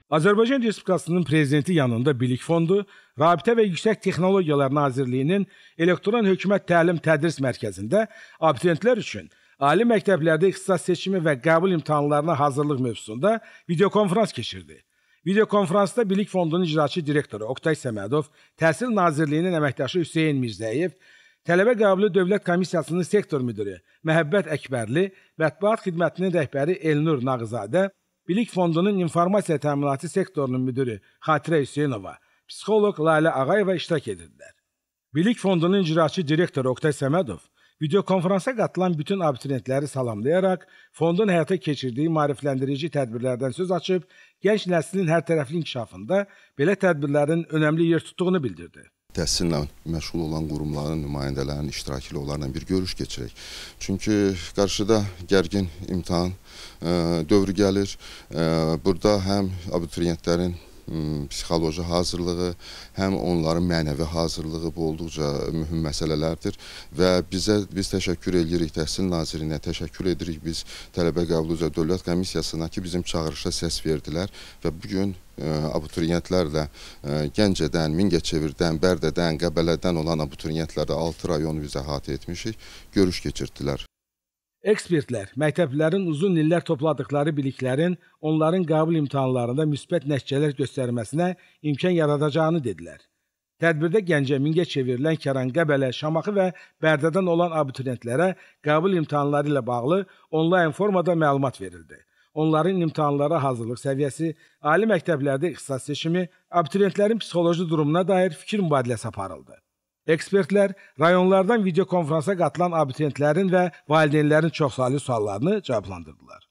Azərbaycan Respublikasının Prezidenti yanında Bilik Fondu, Rabitə və Yüksək Texnologiyalar Nazirliyinin Elektron Hökumət Təlim-Tədris Mərkəzində abituriyentlər üçün ali məktəblərdə ixtisas seçimi və qəbul imtahanlarına hazırlıq mövzusunda videokonferans keçirdi. Videokonferansda Bilik Fondunun icraçı direktoru Oktay Səmədov, Təhsil Nazirliyinin əməkdaşı Hüseyin Mirzəyev, Tələbə Qəbulu Dövlət Komissiyasının sektor müdiri Məhəbbət Əkbərli, Mətbuat Xidmətinin rəhbəri Elnur Nağızadə, Bilik Fondunun İnformasiya Təminatı sektorunun müdiri Xatirə Hüseynova, psixoloq Lalə Ağayeva iştirak edirdilər. Bilik Fondunun icraçı direktoru Oktay Səmədov videokonferansa qatılan bütün abituriyentləri salamlayaraq fondun həyata keçirdiyi maarifləndirici tədbirlərdən söz açıb, gənc nəslin hərtərəfli inkişafında belə tədbirlərin önəmli yer tutduğunu bildirdi. Təhsillə məşğul olan qurumların nümayəndələrinin iştirakı ilə onlarla bir görüş keçirək. Çünki qarşıda gərgin imtahan dövrü gəlir. Burada həm abituriyentlərin psixoloji hazırlığı, həm onların mənəvi hazırlığı bu olduqca mühüm məsələlərdir və biz təşəkkür edirik Təhsil Nazirinə, təşəkkür edirik biz Tələbə Qəbulu üzrə Dövlət Komissiyasına ki, bizim çağırışa səs verdilər və bugün abituriyentlərlə Gəncədən, Mingəçevirdən, Bərdədən, Qəbələdən olan abituriyentlərlə 6 rayonu biz əhatə etmişik, görüş keçirdilər. Ekspertlər, məktəblilərin uzun illər topladıqları biliklərin onların qəbul imtahanlarında müsbət nəticələr göstərməsinə imkan yaradacağını dedilər. Tədbirdə Gəncə, Mingəçevir, Lənkəran, Qəbələ, Şamaxı və Bərdədən olan abituriyentlərə qəbul imtahanları ilə bağlı onlayn formada məlumat verildi. Onların imtahanlara hazırlıq səviyyəsi, ali məktəblərdə ixtisas seçimi, abituriyentlərin psixoloji durumuna dair fikir mübadiləsi aparıldı. Ekspertlər rayonlardan videokonferansa qatılan abituriyentlərin və valideynlərin çoxsaylı suallarını cavablandırdılar.